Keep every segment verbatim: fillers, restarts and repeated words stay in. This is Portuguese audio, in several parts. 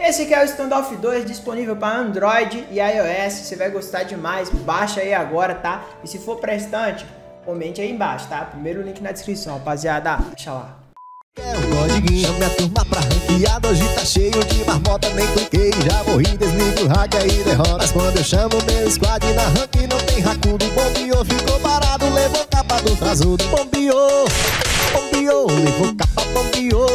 Esse aqui é o Standoff dois, disponível para Android e iOS. Você vai gostar demais, baixa aí agora, tá? E se for prestante, comente aí embaixo, tá? Primeiro link na descrição, rapaziada. Deixa lá. É o codiguinho, chame a turma pra ranqueada. Hoje tá cheio de marmota, nem cliquei. Já morri, desligo o hack aí derrota. Mas quando eu chamo meu squad na rank, não tem racudo. Bombeou, ficou parado, levou capa do trazudo. Bombeou, bombeou, levou capa, bombeou.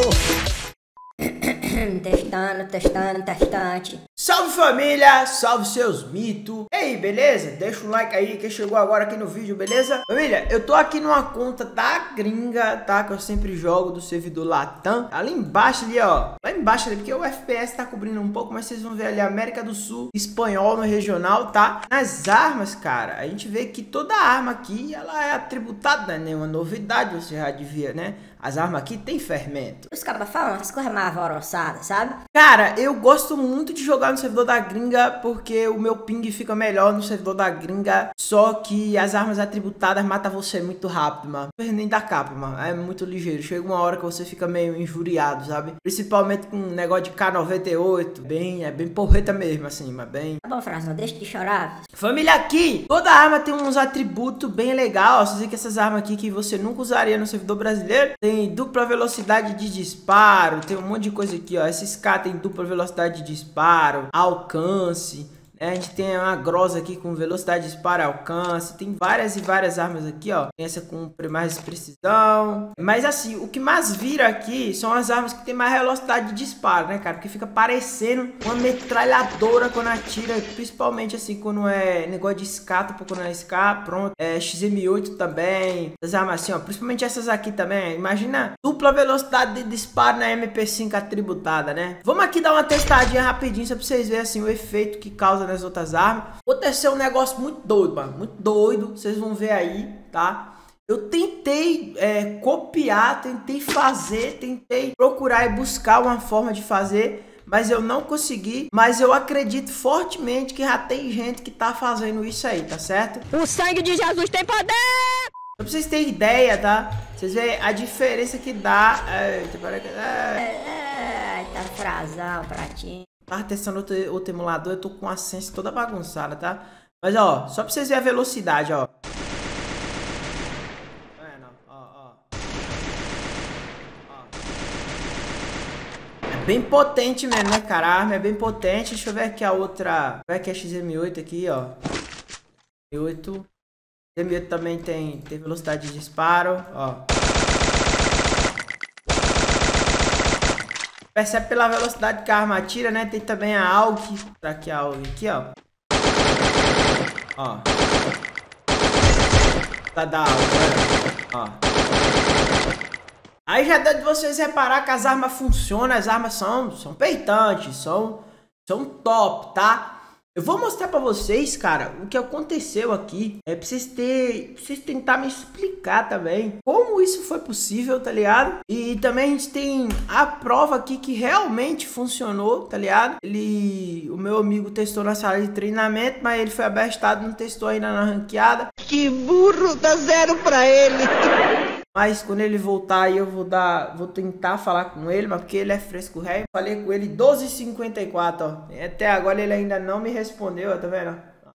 Testando, testando, testante. Salve família, salve seus mitos. E aí, beleza? Deixa um like aí quem chegou agora aqui no vídeo, beleza? Família, eu tô aqui numa conta da gringa, tá? Que eu sempre jogo do servidor Latam. Ali embaixo ali, ó. Lá embaixo ali, porque o F P S tá cobrindo um pouco, mas vocês vão ver ali América do Sul, espanhol no regional, tá? Nas armas, cara, a gente vê que toda arma aqui, ela é atributada, não é nenhuma novidade, você já devia, né? As armas aqui tem fermento. Os cabas falam as coisas mais alvoroçadas, sabe? Cara, eu gosto muito de jogar no servidor da gringa porque o meu ping fica melhor no servidor da gringa. Só que as armas atributadas matam você muito rápido, mano. Não nem da capa, mano. É muito ligeiro. Chega uma hora que você fica meio injuriado, sabe? Principalmente com um negócio de K noventa e oito. Bem, é bem porreta mesmo, assim, mas bem... Tá bom, Franz, não deixa de chorar. Família, aqui, toda arma tem uns atributos bem legais. Você vê que essas armas aqui que você nunca usaria no servidor brasileiro. Tem dupla velocidade de disparo. Tem um monte de coisa aqui, ó. Esses K tem dupla velocidade de disparo, alcance. A gente tem uma grossa aqui com velocidade de disparo e alcance. Tem várias e várias armas aqui, ó. Tem essa com mais precisão. Mas assim, o que mais vira aqui são as armas que tem mais velocidade de disparo, né, cara? Porque fica parecendo uma metralhadora quando atira. Principalmente assim, quando é negócio de escata, quando é escata, pronto. É X M oito também. As armas assim, ó. Principalmente essas aqui também. Imagina dupla velocidade de disparo na M P cinco atributada, né? Vamos aqui dar uma testadinha rapidinho, só pra vocês verem assim o efeito que causa nas outras armas. Aconteceu um negócio muito doido, mano. Muito doido. Vocês vão ver aí, tá? Eu tentei é, copiar, tentei fazer, tentei procurar e buscar uma forma de fazer, mas eu não consegui. Mas eu acredito fortemente que já tem gente que tá fazendo isso aí, tá certo? O sangue de Jesus tem poder! Pra vocês terem ideia, tá? Vocês veem a diferença que dá. Eita, para que... É, tá frasal pra ti. Tava testando outro, outro emulador, eu tô com a sense toda bagunçada, tá? Mas, ó, só pra vocês verem a velocidade, ó. É, não, ó, ó. Ó. É bem potente mesmo, né, cara? A arma é bem potente. Deixa eu ver aqui a outra. Vai aqui a X M oito aqui, ó. X M oito. X M oito também tem, tem velocidade de disparo, ó. Percebe pela velocidade que a arma atira, né? Tem também a A U G. Será que a A U G aqui, ó. Ó. Tá da A U G, né? Ó. Aí já dá de vocês reparar que as armas funcionam. As armas são, são peitantes, são, são top, tá? Eu vou mostrar pra vocês, cara, o que aconteceu aqui. É pra vocês terem, pra vocês tentar me explicar também como isso foi possível, tá ligado? E também a gente tem a prova aqui que realmente funcionou, tá ligado? Ele, o meu amigo testou na sala de treinamento, mas ele foi abestado, não testou ainda na ranqueada. Que burro, dá zero pra ele. Mas quando ele voltar aí eu vou dar, vou tentar falar com ele, mas porque ele é fresco ré. Falei com ele doze e cinquenta e quatro, ó. Até agora ele ainda não me respondeu, ó, tá vendo?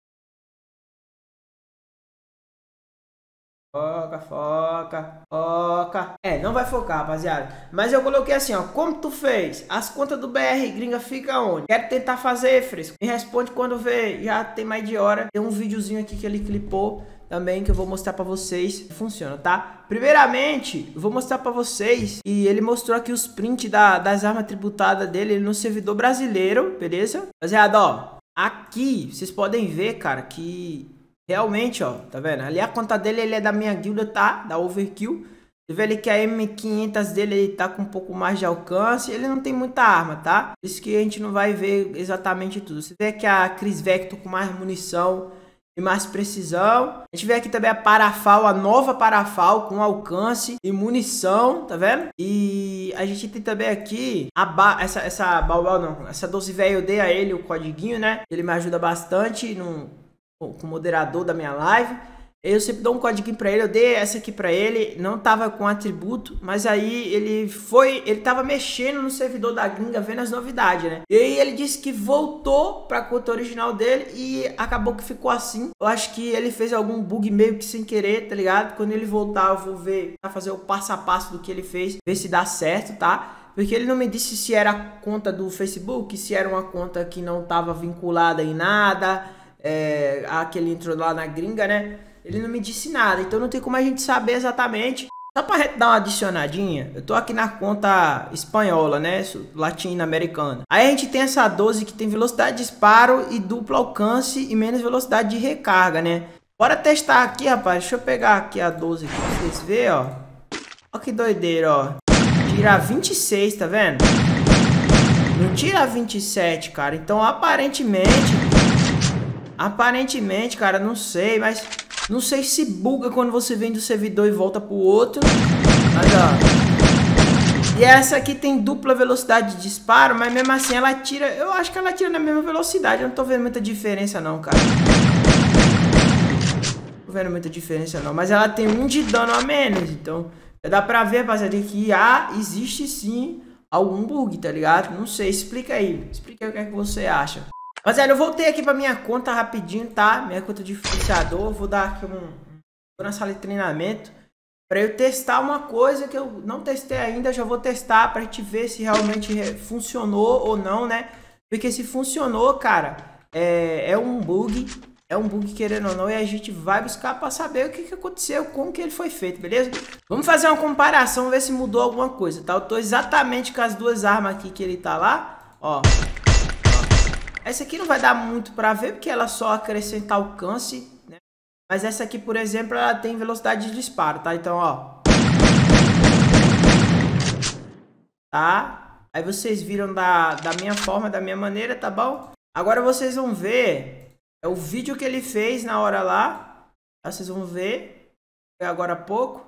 Foca, foca, foca. É, não vai focar, rapaziada. Mas eu coloquei assim, ó. Como tu fez? As contas do B R gringa fica onde? Quero tentar fazer, fresco. Me responde quando vê. Já tem mais de hora. Tem um videozinho aqui que ele clipou também que eu vou mostrar pra vocês. Funciona, tá? Primeiramente, eu vou mostrar pra vocês. E ele mostrou aqui os prints da, das armas tributadas dele no servidor brasileiro, beleza? Rapaziada, ó. Aqui, vocês podem ver, cara, que... realmente, ó, tá vendo? Ali a conta dele, ele é da minha guilda, tá? Da Overkill. Você vê ali que a M quinhentos dele, ele tá com um pouco mais de alcance. Ele não tem muita arma, tá? Por isso que a gente não vai ver exatamente tudo. Você vê que a Chris Vector com mais munição e mais precisão. A gente vê aqui também a Parafal, a nova Parafal com alcance e munição, tá vendo? E a gente tem também aqui a ba essa, essa Baubal não, essa doze velho, eu dei a ele o codiguinho, né? Ele me ajuda bastante no... com o moderador da minha live. Eu sempre dou um código pra ele, eu dei essa aqui pra ele, não tava com atributo, mas aí ele foi, ele tava mexendo no servidor da gringa, vendo as novidades, né? E aí ele disse que voltou pra conta original dele e acabou que ficou assim. Eu acho que ele fez algum bug meio que sem querer, tá ligado? Quando ele voltar eu vou ver, pra fazer o passo a passo do que ele fez, ver se dá certo, tá? Porque ele não me disse se era a conta do Facebook, se era uma conta que não tava vinculada em nada, é, a que ele entrou lá na gringa, né? Ele não me disse nada, então não tem como a gente saber exatamente. Só pra gente dar uma adicionadinha, eu tô aqui na conta espanhola, né, latino-americana. Aí a gente tem essa doze que tem velocidade de disparo e duplo alcance e menos velocidade de recarga, né. Bora testar aqui, rapaz, deixa eu pegar aqui a doze aqui pra vocês verem, ó. Ó que doideira, ó. Tira vinte e seis, tá vendo? Não tira vinte e sete, cara. Então aparentemente... Aparentemente, cara, não sei, mas... Não sei se buga quando você vem do servidor e volta pro outro. Mas ó. E essa aqui tem dupla velocidade de disparo, mas mesmo assim ela tira... Eu acho que ela tira na mesma velocidade. Eu não tô vendo muita diferença não, cara. Não tô vendo muita diferença não. Mas ela tem um de dano a menos. Então dá pra ver, rapaziada, que ah, existe sim algum bug, tá ligado? Não sei, explica aí. Explica aí o que é que você acha. Mas é, eu voltei aqui pra minha conta rapidinho, tá? Minha conta de influenciador. Vou dar aqui um... Vou na sala de treinamento pra eu testar uma coisa que eu não testei ainda. Já vou testar pra gente ver se realmente funcionou ou não, né? Porque se funcionou, cara, é, é um bug. É um bug, querendo ou não. E a gente vai buscar pra saber o que, que aconteceu, como que ele foi feito, beleza? Vamos fazer uma comparação, ver se mudou alguma coisa, tá? Eu tô exatamente com as duas armas aqui que ele tá lá, ó. Essa aqui não vai dar muito pra ver, porque ela só acrescenta alcance, né? Mas essa aqui, por exemplo, ela tem velocidade de disparo, tá? Então, ó. Tá? Aí vocês viram da, da minha forma, da minha maneira, tá bom? Agora vocês vão ver é o vídeo que ele fez na hora lá. Vocês vão ver. Foi agora há pouco.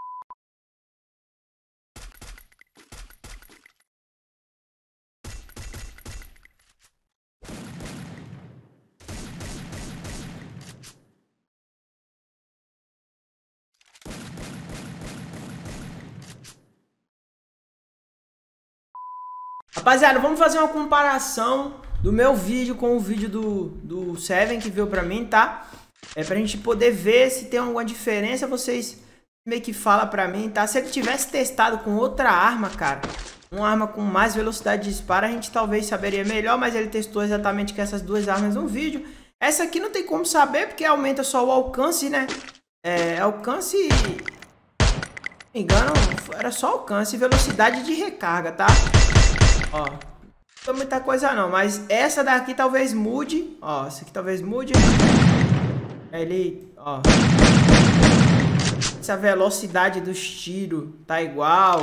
Rapaziada, vamos fazer uma comparação do meu vídeo com o vídeo do, do Seven que veio pra mim, tá? É pra gente poder ver se tem alguma diferença, vocês meio que falam pra mim, tá? Se ele tivesse testado com outra arma, cara, uma arma com mais velocidade de disparo, a gente talvez saberia melhor, mas ele testou exatamente com essas duas armas no vídeo. Essa aqui não tem como saber, porque aumenta só o alcance, né? É, alcance... Se não me engano, era só alcance e velocidade de recarga, tá? Ó, não tem muita coisa não, mas essa daqui talvez mude. Ó, essa aqui talvez mude. Ele, ó. Essa velocidade dos tiros tá igual.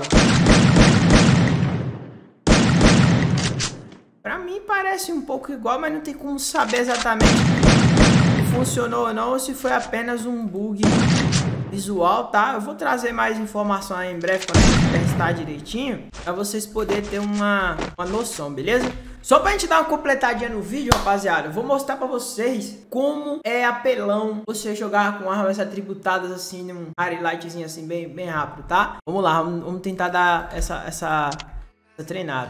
Pra mim parece um pouco igual, mas não tem como saber exatamente se funcionou ou não, ou se foi apenas um bug visual, tá? Eu vou trazer mais informação aí em breve quando a gente testar direitinho, pra vocês poderem ter uma, uma noção, beleza? Só pra gente dar uma completadinha no vídeo, rapaziada, eu vou mostrar pra vocês como é apelão você jogar com armas atributadas assim, num highlightzinho assim, bem, bem rápido, tá? Vamos lá, vamos, vamos tentar dar essa, essa, essa treinada.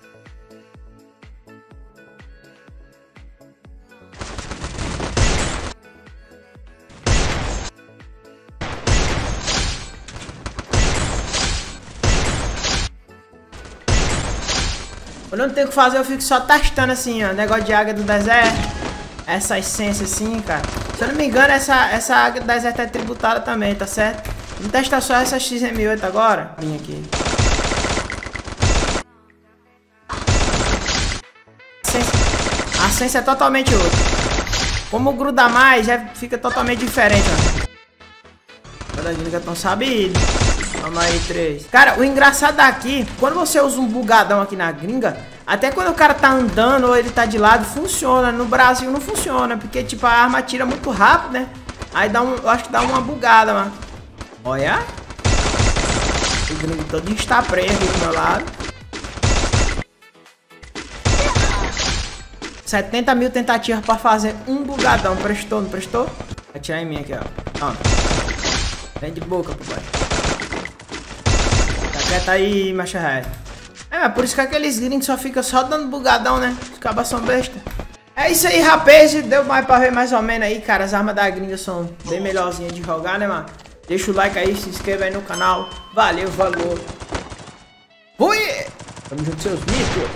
Quando eu não tenho o que fazer, eu fico só testando assim, ó. Negócio de águia do deserto. Essa essência assim, cara. Se eu não me engano, essa, essa águia do deserto é tributada também, tá certo? Vamos testar só essa X M oito agora. Vim aqui. A essência é totalmente outra. Como gruda mais, já fica totalmente diferente, ó. Toda gente já tão sabido. Vamos aí, três. Cara, o engraçado daqui, quando você usa um bugadão aqui na gringa, até quando o cara tá andando ou ele tá de lado, funciona. No Brasil não funciona, porque tipo, a arma tira muito rápido, né? Aí dá um, eu acho que dá uma bugada, mano. Olha. O gringo todo está preso aqui do meu lado. setenta mil tentativas pra fazer um bugadão. Prestou, não prestou? Vai atirar em mim aqui, ó. Toma. Vem de boca, papai. Tá quieto aí, macho ré. É, mas por isso que aqueles gringos só ficam só dando bugadão, né? Os cabas são besta. É isso aí, rapaz. Deu mais pra ver mais ou menos aí, cara. As armas da gringa são bem melhorzinhas de jogar, né, mano? Deixa o like aí, se inscreva aí no canal. Valeu, falou. Fui! Tamo junto, seus mitos.